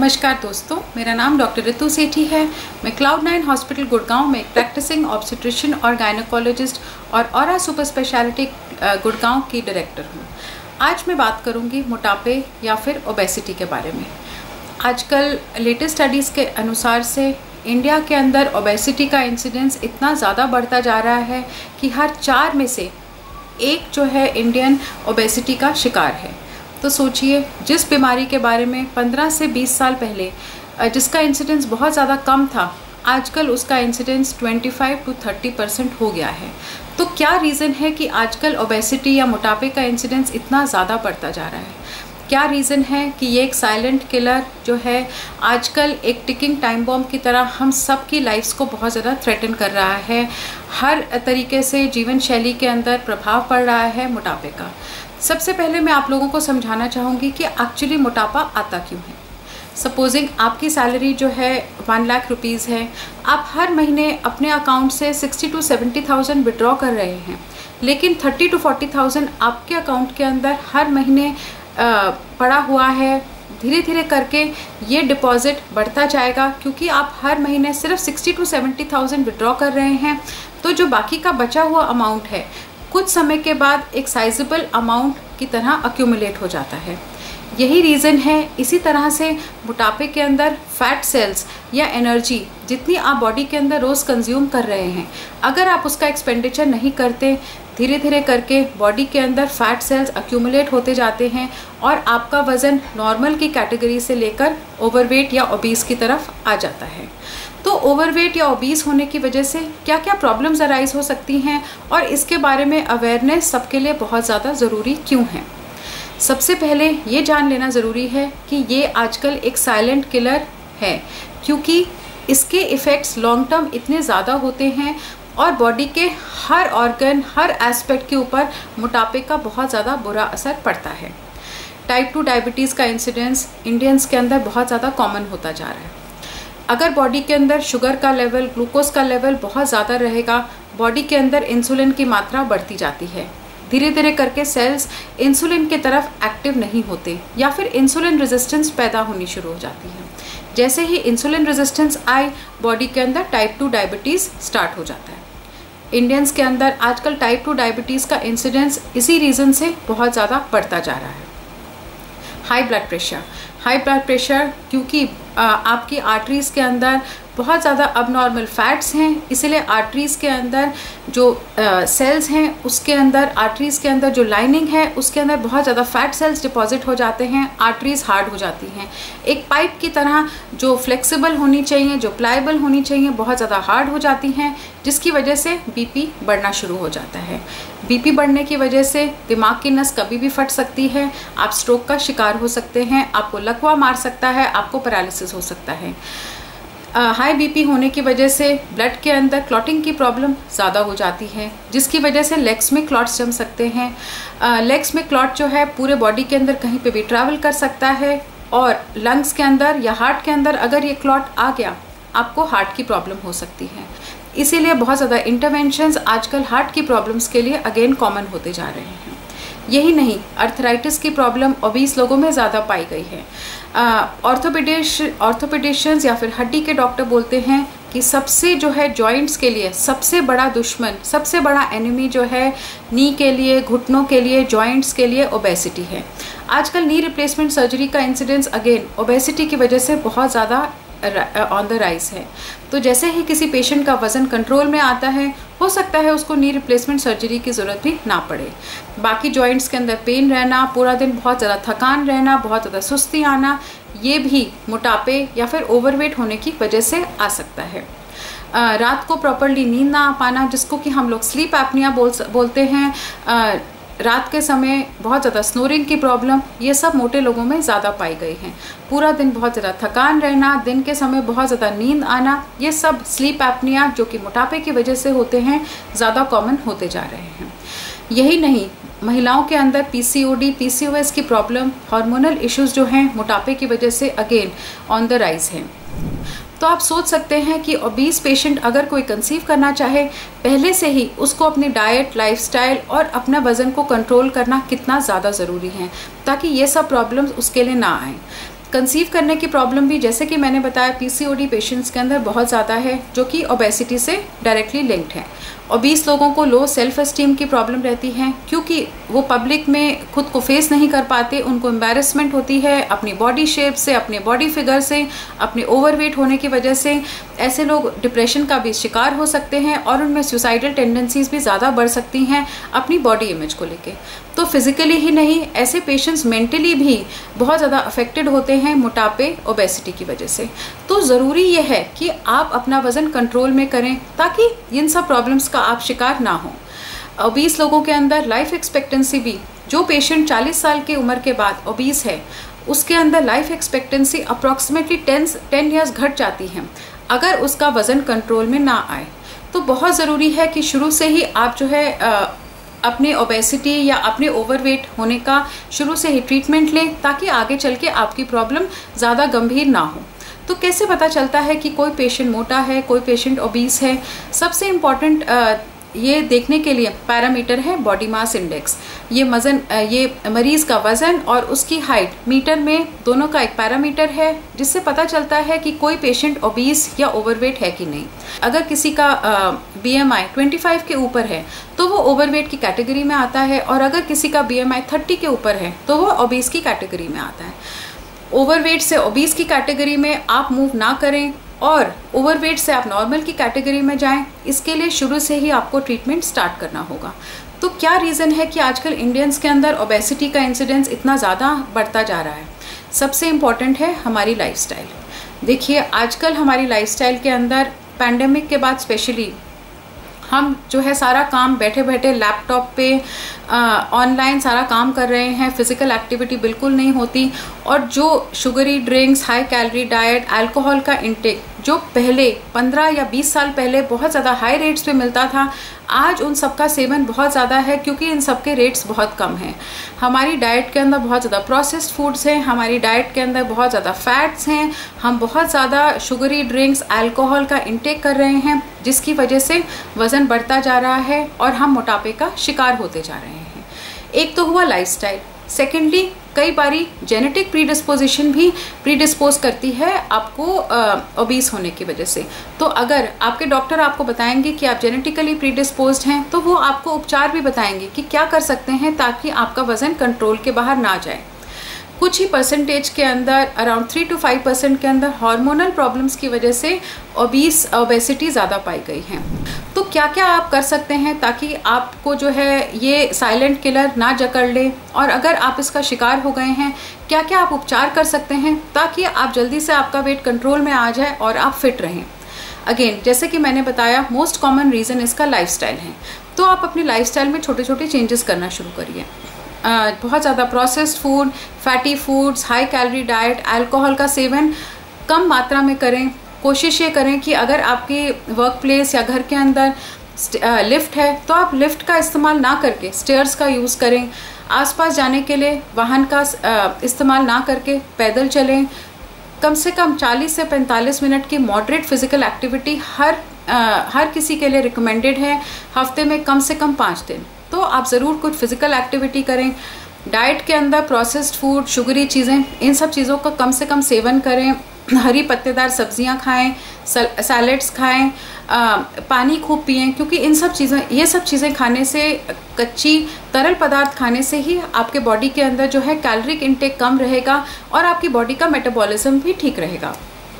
नमस्कार दोस्तों, मेरा नाम डॉक्टर रितु सेठी है। मैं क्लाउड9 हॉस्पिटल गुड़गांव में एक प्रैक्टिसिंग ऑब्स्टेट्रिशियन और गायनोकोलॉजिस्ट और ऑरा सुपर स्पेशलिटी गुड़गांव की डायरेक्टर हूँ। आज मैं बात करूँगी मोटापे या फिर ओबेसिटी के बारे में। आजकल लेटेस्ट स्टडीज़ के अनुसार से इंडिया के अंदर ओबेसिटी का इंसिडेंस इतना ज़्यादा बढ़ता जा रहा है कि हर 4 में से एक जो है इंडियन ओबेसिटी का शिकार है। तो सोचिए, जिस बीमारी के बारे में 15 से 20 साल पहले जिसका इंसिडेंस बहुत ज़्यादा कम था, आजकल उसका इंसिडेंस 25 to 30% हो गया है। तो क्या रीज़न है कि आजकल ओबेसिटी या मोटापे का इंसिडेंस इतना ज़्यादा बढ़ता जा रहा है? क्या रीज़न है कि ये एक साइलेंट किलर जो है आजकल एक टिकिंग टाइम बॉम्ब की तरह हम सब की लाइफ्स को बहुत ज़्यादा थ्रेटन कर रहा है। हर तरीके से जीवन शैली के अंदर प्रभाव पड़ रहा है मोटापे का। सबसे पहले मैं आप लोगों को समझाना चाहूँगी कि एक्चुअली मोटापा आता क्यों है। सपोजिंग आपकी सैलरी जो है 1 लाख रुपीज़ है, आप हर महीने अपने अकाउंट से 60 to 70,000 विड्रॉ कर रहे हैं, लेकिन 30 to 40,000 आपके अकाउंट के अंदर हर महीने पड़ा हुआ है। धीरे धीरे करके ये डिपॉजिट बढ़ता जाएगा, क्योंकि आप हर महीने सिर्फ 60 to 70,000 विड्रॉ कर रहे हैं। तो जो बाकी का बचा हुआ अमाउंट है कुछ समय के बाद एक साइजेबल अमाउंट की तरह अक्यूमुलेट हो जाता है। यही रीज़न है। इसी तरह से मोटापे के अंदर फैट सेल्स या एनर्जी जितनी आप बॉडी के अंदर रोज़ कंज्यूम कर रहे हैं, अगर आप उसका एक्सपेंडिचर नहीं करते, धीरे धीरे करके बॉडी के अंदर फैट सेल्स अक्यूमुलेट होते जाते हैं और आपका वज़न नॉर्मल की कैटेगरी से लेकर ओवरवेट या ओबीस की तरफ आ जाता है। तो ओवरवेट या ओबीस होने की वजह से क्या क्या प्रॉब्लम्स अराइज हो सकती हैं और इसके बारे में अवेयरनेस सबके लिए बहुत ज़्यादा ज़रूरी क्यों है। सबसे पहले ये जान लेना ज़रूरी है कि ये आजकल एक साइलेंट किलर है, क्योंकि इसके इफ़ेक्ट्स लॉन्ग टर्म इतने ज़्यादा होते हैं और बॉडी के हर ऑर्गन, हर एस्पेक्ट के ऊपर मोटापे का बहुत ज़्यादा बुरा असर पड़ता है। टाइप 2 डायबिटीज़ का इंसिडेंस इंडियंस के अंदर बहुत ज़्यादा कॉमन होता जा रहा है। अगर बॉडी के अंदर शुगर का लेवल, ग्लूकोज का लेवल बहुत ज़्यादा रहेगा, बॉडी के अंदर इंसुलिन की मात्रा बढ़ती जाती है। धीरे धीरे करके सेल्स इंसुलिन की तरफ एक्टिव नहीं होते या फिर इंसुलिन रेजिस्टेंस पैदा होनी शुरू हो जाती है। जैसे ही इंसुलिन रेजिस्टेंस आए, बॉडी के अंदर टाइप 2 डायबिटीज़ स्टार्ट हो जाता है। इंडियंस के अंदर आजकल टाइप 2 डायबिटीज़ का इंसिडेंस इसी रीज़न से बहुत ज़्यादा बढ़ता जा रहा है। हाई ब्लड प्रेशर क्योंकि आपकी आर्टरीज़ के अंदर बहुत ज़्यादा अबनॉर्मल फैट्स हैं, इसलिए आर्टरीज़ के अंदर जो सेल्स हैं उसके अंदर, आर्टरीज़ के अंदर जो लाइनिंग है उसके अंदर बहुत ज़्यादा फैट सेल्स डिपॉजिट हो जाते हैं। आर्टरीज़ हार्ड हो जाती हैं, एक पाइप की तरह जो फ्लेक्सिबल होनी चाहिए, जो प्लायबल होनी चाहिए, बहुत ज़्यादा हार्ड हो जाती हैं, जिसकी वजह से बीपी बढ़ना शुरू हो जाता है। बीपी बढ़ने की वजह से दिमाग की नस कभी भी फट सकती है, आप स्ट्रोक का शिकार हो सकते हैं, आपको लकवा मार सकता है, आपको पैरालिसिस हो सकता है। हाई बीपी होने की वजह से ब्लड के अंदर क्लॉटिंग की प्रॉब्लम ज़्यादा हो जाती है, जिसकी वजह से लेग्स में क्लॉट्स जम सकते हैं। लेग्स में क्लॉट जो है पूरे बॉडी के अंदर कहीं पे भी ट्रैवल कर सकता है और लंग्स के अंदर या हार्ट के अंदर अगर ये क्लॉट आ गया, आपको हार्ट की प्रॉब्लम हो सकती है। इसीलिए बहुत ज़्यादा इंटरवेंशंस आजकल हार्ट की प्रॉब्लम्स के लिए अगेन कॉमन होते जा रहे हैं। यही नहीं, अर्थराइटिस की प्रॉब्लम ओबीस लोगों में ज़्यादा पाई गई है। ऑर्थोपेडिशियंस या फिर हड्डी के डॉक्टर बोलते हैं कि सबसे जो है जॉइंट्स के लिए सबसे बड़ा दुश्मन, सबसे बड़ा एनिमी जो है नी के लिए, घुटनों के लिए, जॉइंट्स के लिए ओबेसिटी है। आजकल नी रिप्लेसमेंट सर्जरी का इंसिडेंस अगेन ओबेसिटी की वजह से बहुत ज़्यादा ऑन द राइज है। तो जैसे ही किसी पेशेंट का वज़न कंट्रोल में आता है, हो सकता है उसको नी रिप्लेसमेंट सर्जरी की ज़रूरत भी ना पड़े। बाकी जॉइंट्स के अंदर पेन रहना, पूरा दिन बहुत ज़्यादा थकान रहना, बहुत ज़्यादा सुस्ती आना, ये भी मोटापे या फिर ओवरवेट होने की वजह से आ सकता है। रात को प्रॉपरली नींद ना आ पाना, जिसको कि हम लोग स्लीप एपनिया बोलते हैं, रात के समय बहुत ज़्यादा स्नोरिंग की प्रॉब्लम, ये सब मोटे लोगों में ज़्यादा पाई गई हैं। पूरा दिन बहुत ज़्यादा थकान रहना, दिन के समय बहुत ज़्यादा नींद आना, ये सब स्लीप एपनिया जो कि मोटापे की वजह से होते हैं, ज़्यादा कॉमन होते जा रहे हैं। यही नहीं, महिलाओं के अंदर पीसीओडी, पीसीओएस की प्रॉब्लम, हार्मोनल इश्यूज़ जो हैं मोटापे की वजह से अगेन ऑन द राइज हैं। तो आप सोच सकते हैं कि ओबीस पेशेंट अगर कोई कंसीव करना चाहे, पहले से ही उसको अपनी डाइट, लाइफस्टाइल और अपना वज़न को कंट्रोल करना कितना ज़्यादा ज़रूरी है, ताकि ये सब प्रॉब्लम्स उसके लिए ना आए। कंसीव करने की प्रॉब्लम भी जैसे कि मैंने बताया पीसीओडी पेशेंट्स के अंदर बहुत ज़्यादा है, जो कि ओबेसिटी से डायरेक्टली लिंक्ड है। ओबीस लोगों को लो सेल्फ एस्टीम की प्रॉब्लम रहती है, क्योंकि वो पब्लिक में खुद को फेस नहीं कर पाते, उनको एम्बैरेसमेंट होती है अपनी बॉडी शेप से, अपने बॉडी फिगर से, अपने ओवरवेट होने की वजह से। ऐसे लोग डिप्रेशन का भी शिकार हो सकते हैं और उनमें सुसाइडल टेंडेंसीज भी ज़्यादा बढ़ सकती हैं अपनी बॉडी इमेज को लेके। तो फिजिकली ही नहीं, ऐसे पेशेंट्स मेंटली भी बहुत ज़्यादा अफेक्टेड होते हैं मोटापे ओबेसिटी की वजह से। तो ज़रूरी यह है कि आप अपना वज़न कंट्रोल में करें ताकि इन सब प्रॉब्लम्स का आप शिकार ना हो। ओबीस लोगों के अंदर लाइफ एक्सपेक्टेंसी भी, जो पेशेंट 40 साल की उम्र के बाद ओबीस है उसके अंदर लाइफ एक्सपेक्टेंसी अप्रॉक्सीमेटली 10 ईयर्स घट जाती है अगर उसका वज़न कंट्रोल में ना आए। तो बहुत ज़रूरी है कि शुरू से ही आप जो है अपने ओबेसिटी या अपने ओवरवेट होने का शुरू से ही ट्रीटमेंट लें, ताकि आगे चल के आपकी प्रॉब्लम ज़्यादा गंभीर ना हो। तो कैसे पता चलता है कि कोई पेशेंट मोटा है, कोई पेशेंट ओबीस है? सबसे इम्पॉर्टेंट ये देखने के लिए पैरामीटर है बॉडी मास इंडेक्स। ये मरीज़ का वज़न और उसकी हाइट मीटर में दोनों का एक पैरामीटर है, जिससे पता चलता है कि कोई पेशेंट ओबीस या ओवरवेट है कि नहीं। अगर किसी का BMI 25 के ऊपर है तो वो ओवरवेट की कैटेगरी में आता है, और अगर किसी का BMI 30 के ऊपर है तो वो ओबीस की कैटेगरी में आता है। ओवरवेट से ओबीस की कैटेगरी में आप मूव ना करें और ओवरवेट से आप नॉर्मल की कैटेगरी में जाएं, इसके लिए शुरू से ही आपको ट्रीटमेंट स्टार्ट करना होगा। तो क्या रीज़न है कि आजकल इंडियंस के अंदर ओबेसिटी का इंसिडेंस इतना ज़्यादा बढ़ता जा रहा है? सबसे इम्पॉर्टेंट है हमारी लाइफस्टाइल। देखिए, आजकल हमारी लाइफस्टाइल के अंदर पैंडेमिक के बाद स्पेशली हम जो है सारा काम बैठे बैठे लैपटॉप पे ऑनलाइन सारा काम कर रहे हैं, फिज़िकल एक्टिविटी बिल्कुल नहीं होती, और जो sugary drinks, high calorie diet, alcohol का इंटेक जो पहले 15 या 20 साल पहले बहुत ज़्यादा हाई रेट्स पे मिलता था, आज उन सब का सेवन बहुत ज़्यादा है, क्योंकि इन सब के रेट्स बहुत कम हैं। हमारी डाइट के अंदर बहुत ज़्यादा प्रोसेस्ड फूड्स हैं, हमारी डाइट के अंदर बहुत ज़्यादा फैट्स हैं, हम बहुत ज़्यादा शुगरी ड्रिंक्स, अल्कोहल का इंटेक कर रहे हैं, जिसकी वजह से वज़न बढ़ता जा रहा है और हम मोटापे का शिकार होते जा रहे हैं। एक तो हुआ लाइफस्टाइल। सेकेंडली, कई बारी जेनेटिक प्रीडिस्पोजिशन भी प्रीडिस्पोज करती है आपको ओबीस होने की वजह से। तो अगर आपके डॉक्टर आपको बताएंगे कि आप जेनेटिकली प्रीडिस्पोज्ड हैं, तो वो आपको उपचार भी बताएंगे कि क्या कर सकते हैं ताकि आपका वज़न कंट्रोल के बाहर ना जाए। कुछ ही परसेंटेज के अंदर, अराउंड 3 to 5% के अंदर हार्मोनल प्रॉब्लम्स की वजह से ओबेसिटी ज़्यादा पाई गई है। तो क्या क्या आप कर सकते हैं ताकि आपको जो है ये साइलेंट किलर ना जकड़ ले, और अगर आप इसका शिकार हो गए हैं, क्या क्या आप उपचार कर सकते हैं ताकि आप जल्दी से आपका वेट कंट्रोल में आ जाए और आप फिट रहें। अगेन, जैसे कि मैंने बताया, मोस्ट कॉमन रीज़न इसका लाइफस्टाइल है। तो आप अपनी लाइफस्टाइल में छोटे छोटे चेंजेस करना शुरू करिए। बहुत ज़्यादा processed food, fatty foods, high calorie diet, alcohol का सेवन कम मात्रा में करें। कोशिश ये करें कि अगर आपके वर्क प्लेस या घर के अंदर लिफ्ट है तो आप लिफ्ट का इस्तेमाल ना करके स्टेयर्स का यूज़ करें। आसपास जाने के लिए वाहन का इस्तेमाल ना करके पैदल चलें। कम से कम 40 से 45 मिनट की मॉडरेट फिजिकल एक्टिविटी हर किसी के लिए रिकमेंडेड है। हफ्ते में कम से कम 5 दिन तो आप ज़रूर कुछ फिजिकल एक्टिविटी करें। डाइट के अंदर प्रोसेस्ड फूड, शुगरी चीज़ें, इन सब चीज़ों का कम से कम सेवन करें। हरी पत्तेदार सब्जियां खाएं, सैलेड्स खाएं, पानी खूब पिएं, क्योंकि ये सब चीज़ें खाने से, कच्ची तरल पदार्थ खाने से ही आपके बॉडी के अंदर जो है कैलोरिक इंटेक कम रहेगा और आपकी बॉडी का मेटाबॉलिज्म भी ठीक रहेगा।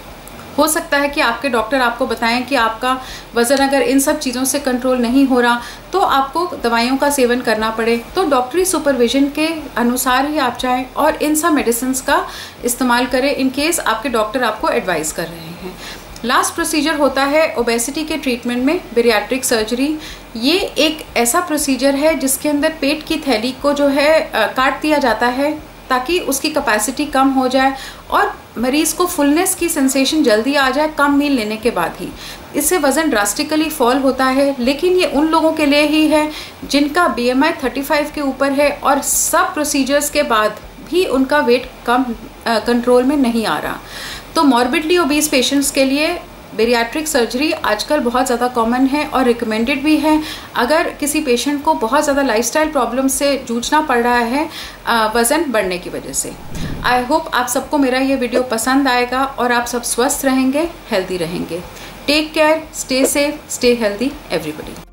हो सकता है कि आपके डॉक्टर आपको बताएं कि आपका वज़न अगर इन सब चीज़ों से कंट्रोल नहीं हो रहा तो आपको दवाइयों का सेवन करना पड़े, तो डॉक्टरी सुपरविजन के अनुसार ही आप जाएं और इन सब मेडिसिन्स का इस्तेमाल करें इन केस आपके डॉक्टर आपको एडवाइस कर रहे हैं। लास्ट प्रोसीजर होता है ओबेसिटी के ट्रीटमेंट में बेरियाट्रिक सर्जरी। ये एक ऐसा प्रोसीजर है जिसके अंदर पेट की थैली को जो है काट दिया जाता है ताकि उसकी कैपेसिटी कम हो जाए और मरीज़ को फुलनेस की सेंसेशन जल्दी आ जाए कम मील लेने के बाद ही। इससे वज़न ड्रास्टिकली फॉल होता है, लेकिन ये उन लोगों के लिए ही है जिनका BMI 35 के ऊपर है और सब प्रोसीजर्स के बाद भी उनका वेट कम कंट्रोल में नहीं आ रहा। तो मॉर्बिडली ओबीस पेशेंट्स के लिए बेरियाट्रिक सर्जरी आजकल बहुत ज़्यादा कॉमन है और रिकमेंडेड भी है अगर किसी पेशेंट को बहुत ज़्यादा लाइफस्टाइल प्रॉब्लम से जूझना पड़ रहा है वज़न बढ़ने की वजह से। आई होप आप सबको मेरा ये वीडियो पसंद आएगा और आप सब स्वस्थ रहेंगे, हेल्दी रहेंगे। Take care, stay safe, stay healthy everybody.